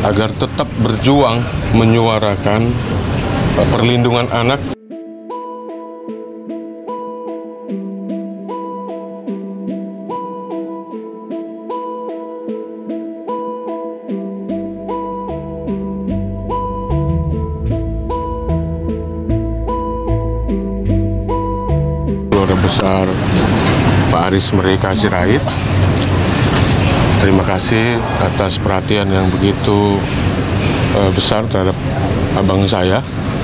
agar tetap berjuang menyuarakan perlindungan anak. Keluarga besar Pak Aris Merdeka Sirait, terima kasih atas perhatian yang begitu besar terhadap abang saya,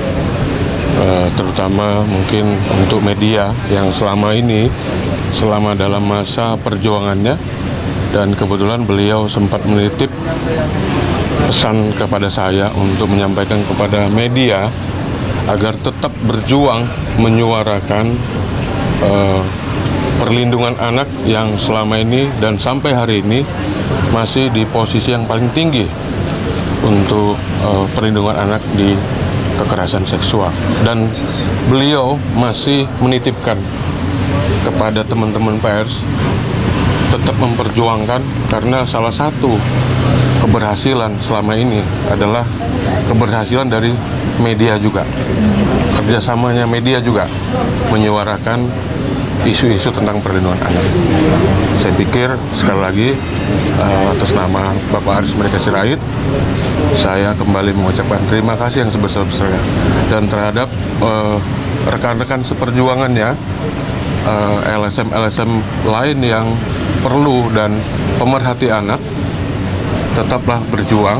terutama mungkin untuk media yang selama dalam masa perjuangannya, dan kebetulan beliau sempat menitip pesan kepada saya untuk menyampaikan kepada media agar tetap berjuang menyuarakan perlindungan anak yang selama ini dan sampai hari ini masih di posisi yang paling tinggi untuk perlindungan anak di kekerasan seksual. Dan beliau masih menitipkan kepada teman-teman pers tetap memperjuangkan, karena salah satu keberhasilan selama ini adalah keberhasilan dari media juga, kerjasamanya media juga menyuarakan isu-isu tentang perlindungan anak. Saya pikir sekali lagi atas nama Bapak Aris Merdeka Sirait, saya kembali mengucapkan terima kasih yang sebesar-besarnya, dan terhadap rekan-rekan seperjuangannya, LSM-LSM lain yang perlu dan pemerhati anak, tetaplah berjuang.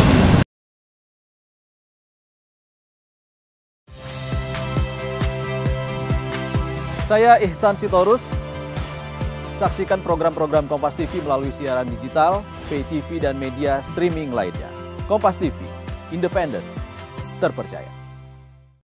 Saya Ihsan Sitorus. Saksikan program-program Kompas TV melalui siaran digital, pay TV, dan media streaming lainnya. Kompas TV, independen, terpercaya.